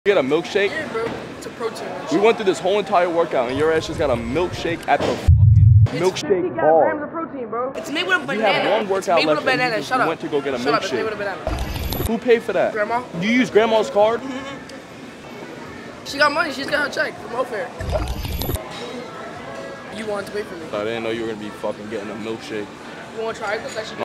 Get a milkshake? Yeah, bro. It's a protein. We went through this whole entire workout and your ass just got a milkshake at the fucking milkshake bar. Grams of protein, bro. It's made with a banana. You have one workout left and you just Shut up. went to go get a Shut milkshake. Up. It's made with a banana. Who paid for that? Grandma. You use grandma's card? She got money. She's got her check from welfare. You wanted to pay for me. I didn't know you were gonna be fucking getting a milkshake. You want to try this?